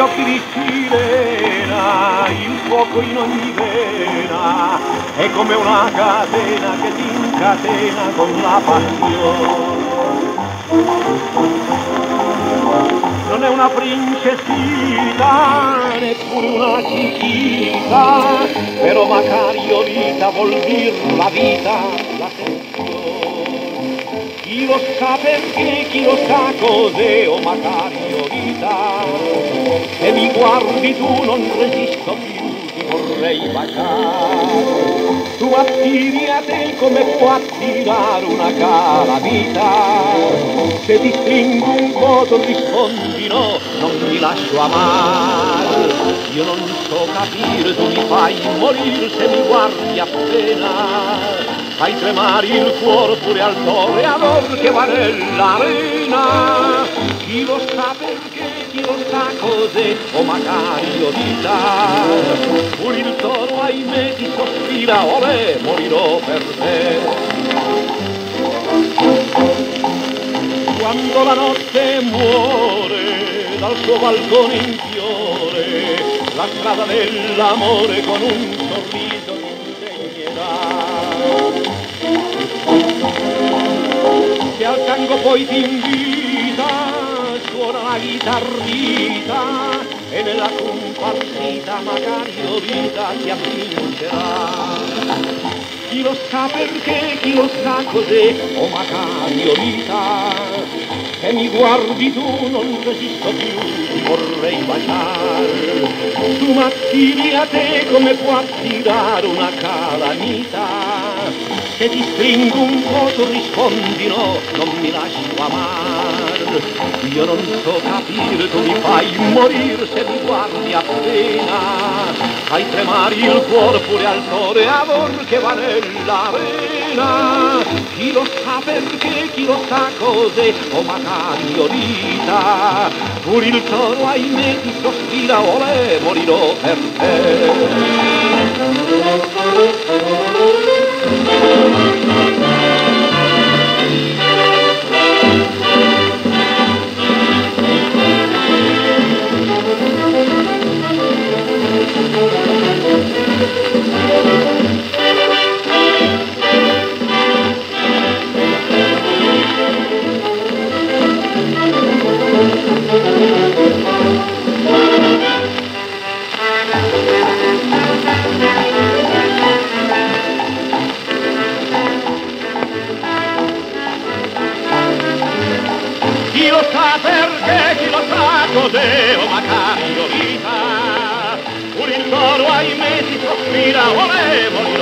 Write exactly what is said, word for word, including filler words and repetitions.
occhi di sirena, il fuoco in ogni vena, è come una catena che ti incatena con la passione. Non è una princesita, neppure una chiquita, però Macario vita vuol dir la vita, la tensione. Chi lo sa perché, chi lo sa cos'è, oh Macario vita, se mi guardi tu non resisto più, ti vorrei baciare. Tu attiri a te come può attirare una calamita, se ti stringo un po' tu rispondi no, non mi lascio amare. Io non so capire, tu mi fai morire se mi guardi appena, fai tremare il cuore pure al toro e allora che va nell'arena. Chi lo sa perché, chi lo sa cos'è, o magari io vita, pure il toro ahimè ti sospira, olè, morirò per te. Quando la notte muore dal suo balcone in fiore, la strada dell'amore con un sorriso insegnerà. Se al tango poi ti invita, suona la chitarrita e nella comparsita magari o vita ti avvincerà. Chi lo sa perché, chi lo sa cos'è, o magari o vita, se mi guardi tu non resisto più, ti vorrei baciare. Tu m'attiri a te come può attirare una calamita, se ti stringo un po' tu rispondi no, non mi lascio amare. Io non so capire, tu mi fai morire se mi guardi appena, fai tremare il cuore pure al toro e amor che va nell'arena. Chi lo sa perché, chi lo sa cos'è, o magari io vita, pure il toro ahimè ti sospira, olè, morirò per te. Chi lo sa perché, chi lo sa cos'è, o magari io vita, pure il toro ahimè si sospira, olè,